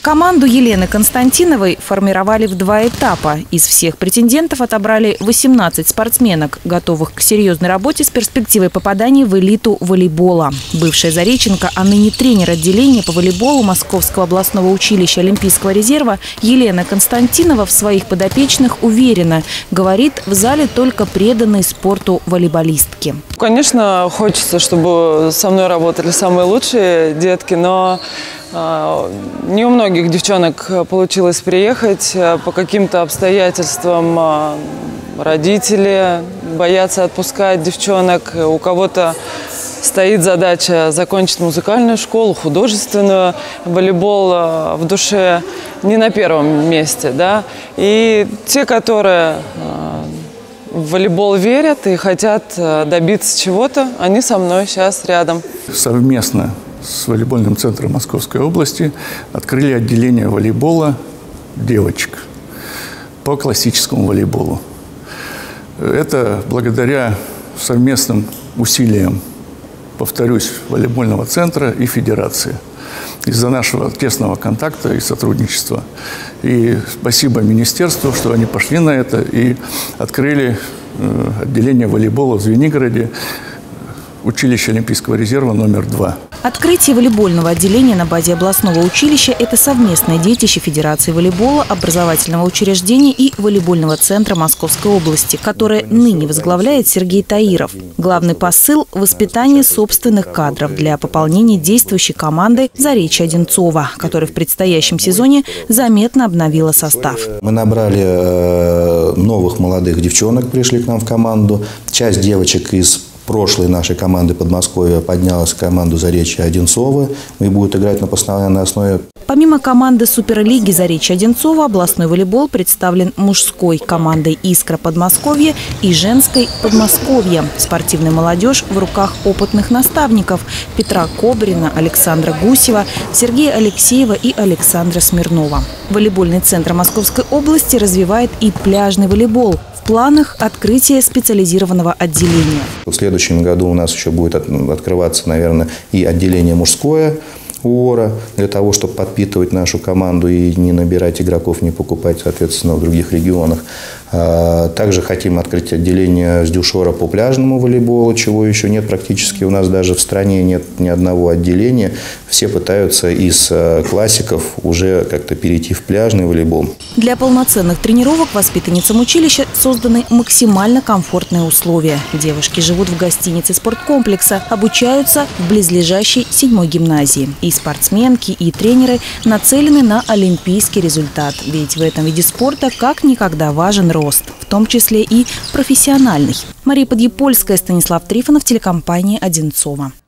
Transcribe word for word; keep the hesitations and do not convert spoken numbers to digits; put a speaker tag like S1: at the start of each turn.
S1: Команду Елены Константиновой формировали в два этапа. Из всех претендентов отобрали восемнадцать спортсменок, готовых к серьезной работе с перспективой попадания в элиту волейбола. Бывшая зареченка, а ныне тренер отделения по волейболу Московского областного училища Олимпийского резерва Елена Константинова в своих подопечных уверена. Говорит, в зале только преданные спорту волейболистки.
S2: Конечно, хочется, чтобы со мной работали самые лучшие детки, но не у многих девчонок получилось приехать. По каким-то обстоятельствам родители боятся отпускать девчонок. У кого-то стоит задача закончить музыкальную школу, художественную. Волейбол в душе не на первом месте, да? И те, которые в волейбол верят и хотят добиться чего-то, они со мной сейчас рядом.
S3: Совместно с волейбольным центром Московской области открыли отделение волейбола девочек по классическому волейболу. Это благодаря совместным усилиям, повторюсь, волейбольного центра и федерации. Из-за нашего тесного контакта и сотрудничества. И спасибо министерству, что они пошли на это и открыли отделение волейбола в Звенигороде, училище Олимпийского резерва номер два.
S1: Открытие волейбольного отделения на базе областного училища – это совместное детище Федерации волейбола, образовательного учреждения и волейбольного центра Московской области, которое ныне возглавляет Сергей Таиров. Главный посыл – воспитание собственных кадров для пополнения действующей команды Заречья Одинцова, которая в предстоящем сезоне заметно обновила состав.
S4: Мы набрали новых молодых девчонок, пришли к нам в команду. Часть девочек из прошлой нашей команды Подмосковья поднялась в команду Заречья Одинцова и будет играть на постоянной основе.
S1: Помимо команды Суперлиги Заречья Одинцова, областной волейбол представлен мужской командой «Искра Подмосковья» и женской «Подмосковье». Спортивная молодежь в руках опытных наставников Петра Кобрина, Александра Гусева, Сергея Алексеева и Александра Смирнова. Волейбольный центр Московской области развивает и пляжный волейбол. В планах открытие специализированного отделения.
S4: В следующем году у нас еще будет открываться, наверное, и отделение мужское УОРа, для того, чтобы подпитывать нашу команду и не набирать игроков, не покупать, соответственно, в других регионах. Также хотим открыть отделение с дюшора по пляжному волейболу, чего еще нет практически. У нас даже в стране нет ни одного отделения. Все пытаются из классиков уже как-то перейти в пляжный волейбол.
S1: Для полноценных тренировок воспитанницам училища созданы максимально комфортные условия. Девушки живут в гостинице спорткомплекса, обучаются в близлежащей седьмой гимназии. И спортсменки, и тренеры нацелены на олимпийский результат. Ведь в этом виде спорта как никогда важен рост, в том числе и профессиональный. Мария Подъепольская, Станислав Трифонов, телекомпания «Одинцова».